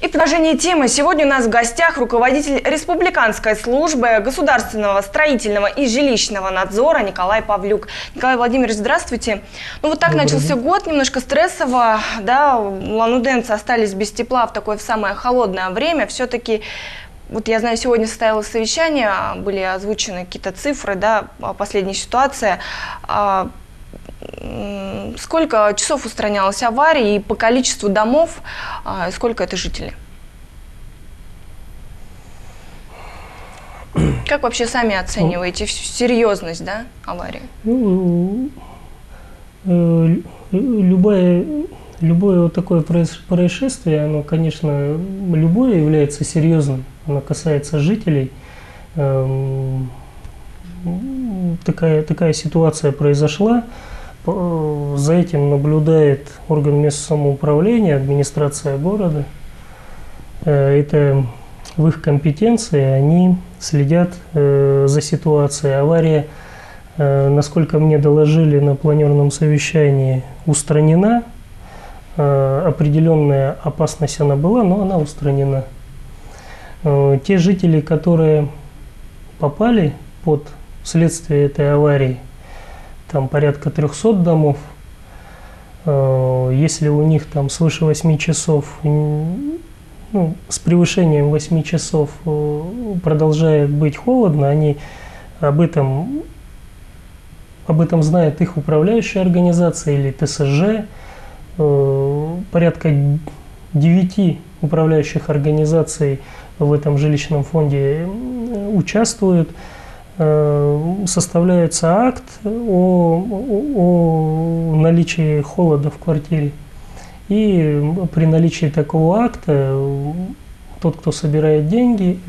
Продолжение темы. Сегодня у нас в гостях руководитель Республиканской службы государственного строительного и жилищного надзора Николай Павлюк. Николай Владимирович, здравствуйте. Ну вот так начался год, немножко стрессово, да, улан-удэнцы остались без тепла в такое самое холодное время. Все-таки, вот я знаю, сегодня состоялось совещание, были озвучены какие-то цифры, да, последняя ситуация. Сколько часов устранялась авария и по количеству домов, сколько это жителей? Как вообще сами оцениваете серьезность, да, аварии? Любое вот такое происшествие, оно, конечно, любое является серьезным, оно касается жителей. Такая ситуация произошла. За этим наблюдает орган местного самоуправления, администрация города. Это в их компетенции, они следят за ситуацией. Авария, насколько мне доложили на планерном совещании, устранена. Определенная опасность она была, но она устранена. Те жители, которые попали под следствие этой аварии, там порядка 300 домов, если у них там свыше 8 часов, ну, с превышением 8 часов продолжает быть холодно, они об этом знает их управляющая организация или ТСЖ, порядка 9 управляющих организаций в этом жилищном фонде участвуют. Составляется акт о наличии холода в квартире. И при наличии такого акта тот, кто собирает деньги,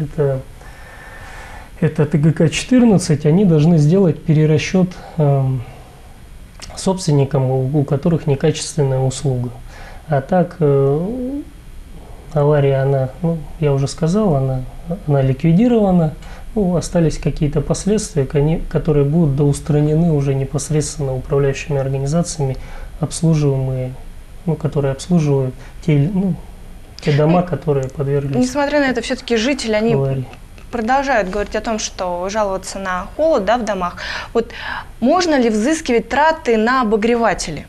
это ТГК-14, они должны сделать перерасчет собственникам, у которых некачественная услуга. А так авария, она, ну, я уже сказал, она ликвидирована. Ну, остались какие-то последствия, которые будут доустранены уже непосредственно управляющими организациями, обслуживаемые, ну, которые обслуживают те дома, которые подверглись. Несмотря на это, все-таки жители, они продолжают говорить о том, что жаловаться на холод, да, в домах. Вот можно ли взыскивать траты на обогреватели?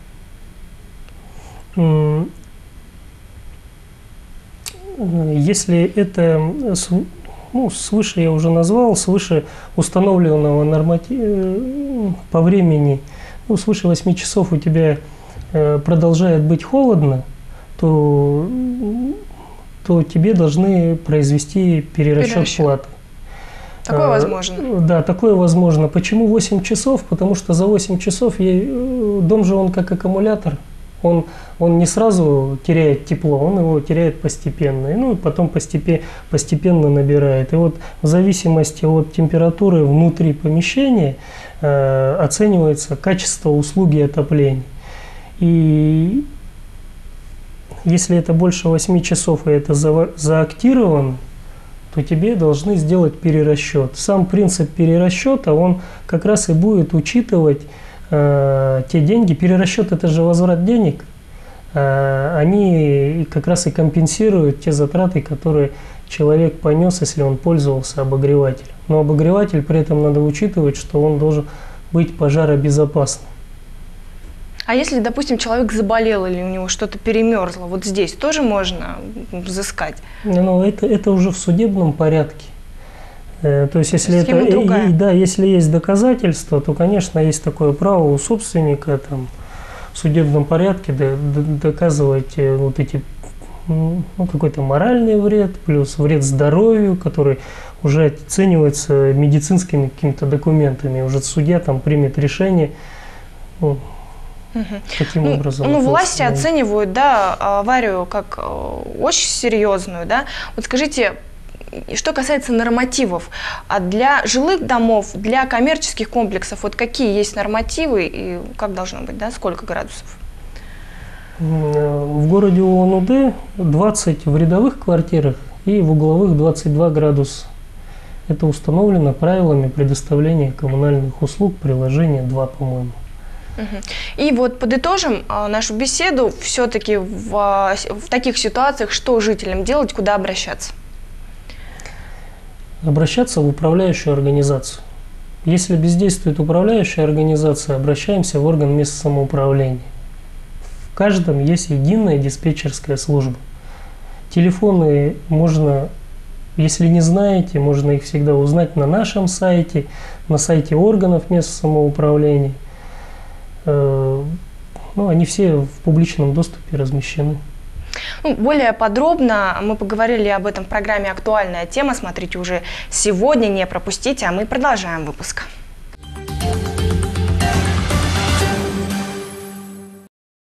Если это свыше, я уже назвал, свыше установленного норматива по времени, свыше 8 часов у тебя продолжает быть холодно, то тебе должны произвести перерасчет платы. Такое возможно? Да, такое возможно. Почему 8 часов? Потому что за 8 часов дом же он как аккумулятор. Он не сразу теряет тепло, он его теряет постепенно, и потом постепенно набирает. И вот в зависимости от температуры внутри помещения оценивается качество услуги отопления. И если это больше 8 часов и это заактировано, то тебе должны сделать перерасчет. Сам принцип перерасчета, он как раз и будет учитывать те деньги. Перерасчет — это же возврат денег. Они как раз и компенсируют те затраты, которые человек понес, если он пользовался обогревателем. Но обогреватель при этом надо учитывать, что он должен быть пожаробезопасным. А если, допустим, человек заболел или у него что-то перемерзло, вот здесь тоже можно взыскать? Ну, это уже в судебном порядке. То есть, если если есть доказательства, то, конечно, есть такое право у собственника там, в судебном порядке доказывать вот эти, какой-то моральный вред, плюс вред здоровью, который уже оценивается медицинскими какими-то документами. Уже судья там примет решение. Таким образом. Власти оценивают, да, аварию как очень серьезную, да. Вот скажите, что касается нормативов, а для жилых домов, для коммерческих комплексов, вот какие есть нормативы и как должно быть, да, сколько градусов? В городе Улан-Удэ 20 в рядовых квартирах и в угловых 22 градуса. Это установлено правилами предоставления коммунальных услуг, приложение 2, по-моему. И вот подытожим нашу беседу. Все-таки в таких ситуациях что жителям делать, куда обращаться? Обращаться в управляющую организацию. Если бездействует управляющая организация, обращаемся в орган местного самоуправления. В каждом есть единая диспетчерская служба. Телефоны можно, если не знаете, можно их всегда узнать на нашем сайте, на сайте органов местного самоуправления. Они все в публичном доступе размещены. Более подробно мы поговорили об этом в программе «Актуальная тема». Смотрите уже сегодня, не пропустите, а мы продолжаем выпуск.